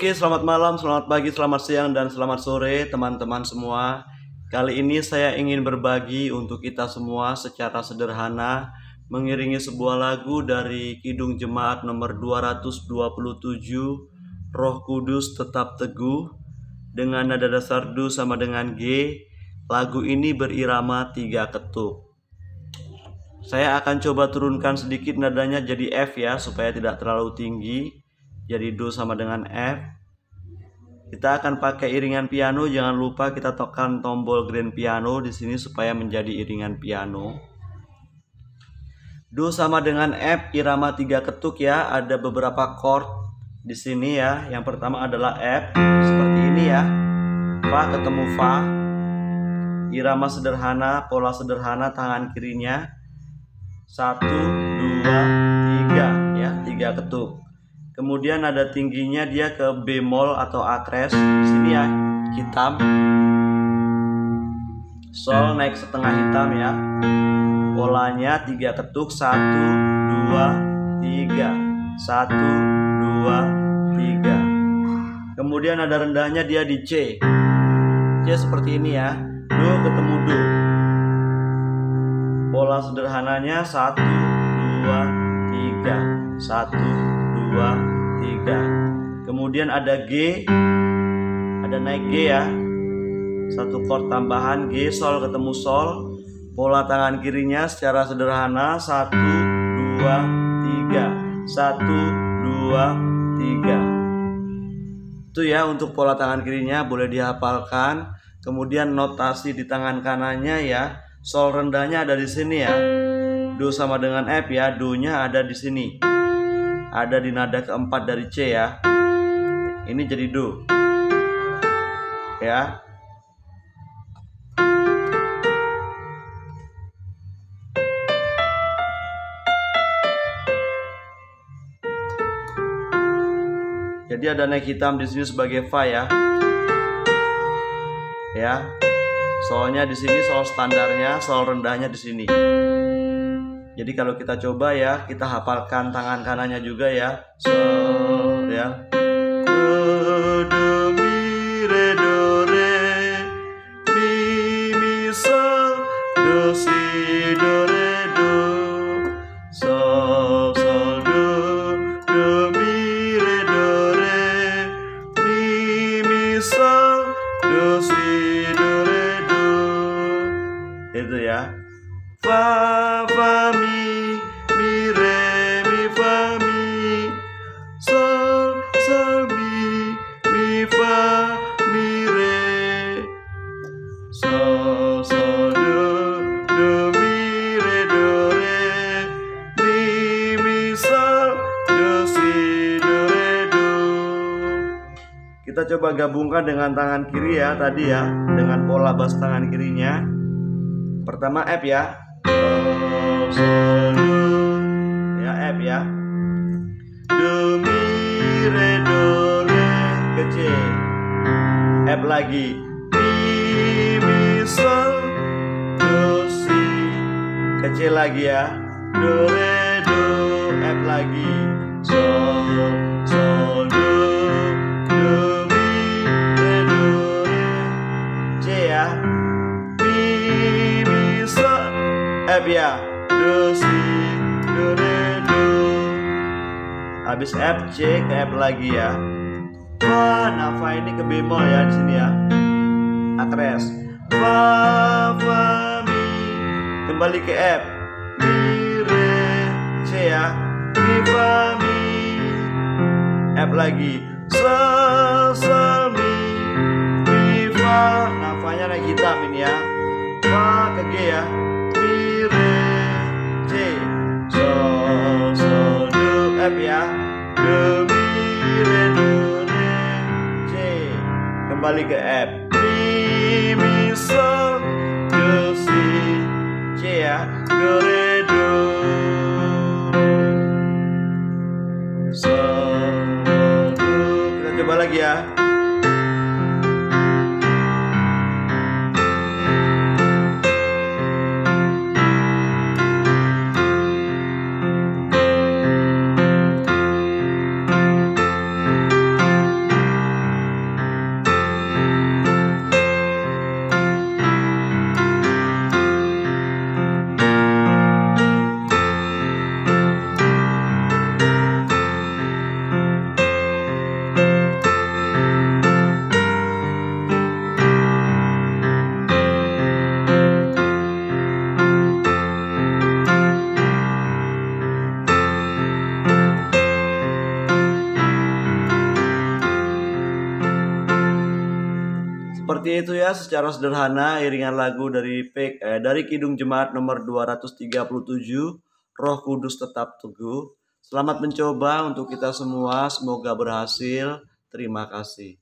Oke, selamat malam, selamat pagi, selamat siang, dan selamat sore teman-teman semua. Kali ini saya ingin berbagi untuk kita semua secara sederhana mengiringi sebuah lagu dari Kidung Jemaat nomor 227, Roh Kudus Tetap Teguh, dengan nada dasar Do sama dengan G. Lagu ini berirama 3 ketuk. Saya akan coba turunkan sedikit nadanya jadi F ya, supaya tidak terlalu tinggi. Jadi Do sama dengan F. Kita akan pakai iringan piano. Jangan lupa kita tekan tombol grand piano di sini supaya menjadi iringan piano. Do sama dengan F, irama 3 ketuk ya. Ada beberapa chord di sini ya. Yang pertama adalah F, seperti ini ya. Fa ketemu Fa. Irama sederhana, pola sederhana, tangan kirinya 1, 2, 3 ya, 3 ketuk. Kemudian nada tingginya dia ke bemol atau akres di sini ya, hitam. Sol naik setengah hitam ya. Polanya 3 ketuk, 1, 2, 3. 1, 2, 3. Kemudian nada rendahnya dia di C. C seperti ini ya. Do ketemu Do. Pola sederhananya 1, 2, 3. 1, 2, 3. Kemudian ada G, ada naik G ya, 1 chord tambahan G, Sol ketemu Sol. Pola tangan kirinya secara sederhana 1, 2, 3. 1, 2, 3. Itu ya untuk pola tangan kirinya, boleh dihafalkan. Kemudian notasi di tangan kanannya ya, Sol rendahnya ada di sini ya. Do sama dengan F ya, Do-nya ada di sini. Ada di nada keempat dari C ya. Ini jadi Do ya. Jadi ada naik hitam di sini sebagai Fa ya. Ya. Solnya di sini sol standarnya, sol rendahnya di sini. Jadi kalau kita coba ya, kita hafalkan tangan kanannya juga ya. Sol ya. Do, do, mi, re, do, re. Mi, mi, sol. Do, si, do, re, do. Sol, sol, do. Do, mi, re, do, re. Mi, mi, sol. Do, si, do, re, do. Itu ya. Fa, fa, mi, mi, re, mi, fa, mi. Sol, sol, mi, mi, fa, mi, re. Sol, sol, do, mi, re, do, re. Mi, mi, sol, do, si, do, re, do. Kita coba gabungkan dengan tangan kiri ya, tadi ya, dengan pola bass tangan kirinya. Pertama F ya. Sol, sol, do. Ya F ya. Do, mi, re, do, re. Ke C. F lagi. Mi, mi, sol. Do, si. Ke C lagi ya. Do, re, do. F lagi. Sol, sol, do. Do, mi, re, do, re. C ya. Mi, mi, sol. F ya. Do, si, do, re, do. Habis F, C ke F lagi ya. Fa, nah Fa ini ke bemol ya di sini ya. Akres. Fa, fa, mi. Kembali ke F. Mi, re, C ya. Mi, fa, mi. F lagi. Sol, sol, mi. Mi, fa. Nah Fa-nya naik hitam ini ya. Fa ke G ya. Mi, re, C. Sol, sol, do, F ya. Do, mi, re, do, re, C. Kembali ke F. Mi, mi, sol, do, si, C ya. Do, re, do. Sol, do. Kita coba lagi ya. Seperti itu ya, secara sederhana iringan lagu dari Kidung Jemaat nomor 237, Roh Kudus Tetap Teguh. Selamat mencoba untuk kita semua, semoga berhasil. Terima kasih.